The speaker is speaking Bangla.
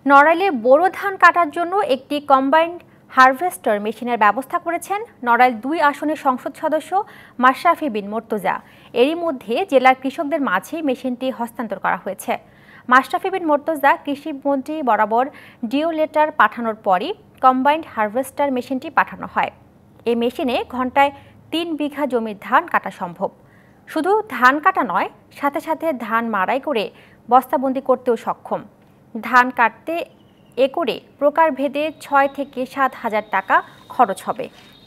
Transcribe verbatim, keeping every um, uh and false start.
নড়াইলে বোরো ধান কাটার জন্য একটি কম্বাইন্ড হারভেস্টার মেশিনের ব্যবস্থা করেছেন নড়াইল দুই আসনের সংসদ সদস্য মাশরাফি বিন মুর্তজা। এরই মধ্যে জেলার কৃষকদের মাঝে মেশিনটি হস্তান্তর করা হয়েছে। মাশরাফি বিন মুর্তজা কৃষিমন্ত্রী বরাবর ডিও লেটার পাঠানোর পরই কম্বাইন্ড হারভেস্টার মেশিনটি পাঠানো হয়। এই মেশিনে ঘন্টায় তিন বিঘা জমির ধান কাটা সম্ভব। শুধু ধান কাটা নয়, সাথে সাথে ধান মাড়াই করে বস্তাবন্দি করতেও সক্ষম। ধান কাটতে একরে প্রকারভেদে ছয় থেকে সাত হাজার টাকা খরচ হবে।